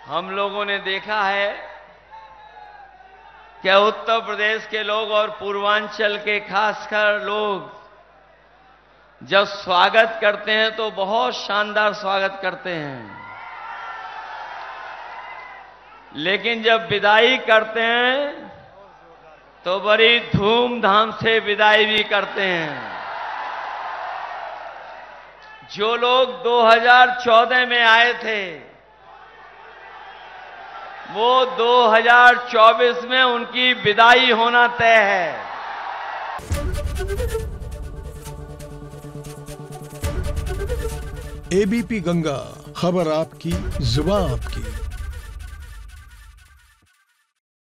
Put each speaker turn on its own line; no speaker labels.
हम लोगों ने देखा है कि उत्तर प्रदेश के लोग और पूर्वांचल के खासकर लोग जब स्वागत करते हैं तो बहुत शानदार स्वागत करते हैं, लेकिन जब विदाई करते हैं तो बड़ी धूमधाम से विदाई भी करते हैं। जो लोग 2014 में आए थे वो 2024 में उनकी विदाई होना तय है।
एबीपी गंगा, खबर आपकी, जुबान आपकी।